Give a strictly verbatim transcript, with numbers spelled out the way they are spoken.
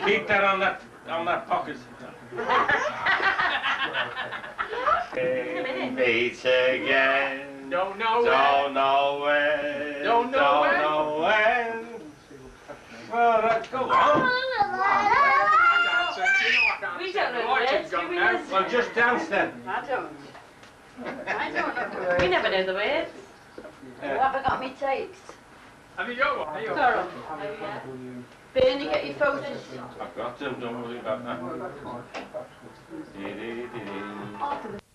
Keep that on that on that pocket. Meet again. Don't know Don't know when. Don't know Don't when. know when. Well, let's go on. We don't know the words, do we, Liz? Well, just dance then. I don't. I don't know the words. We never know the words. Uh, Well, have I got me tapes? Have you got one? Sorry. Bernie, get your photos. I've got them, don't worry about that.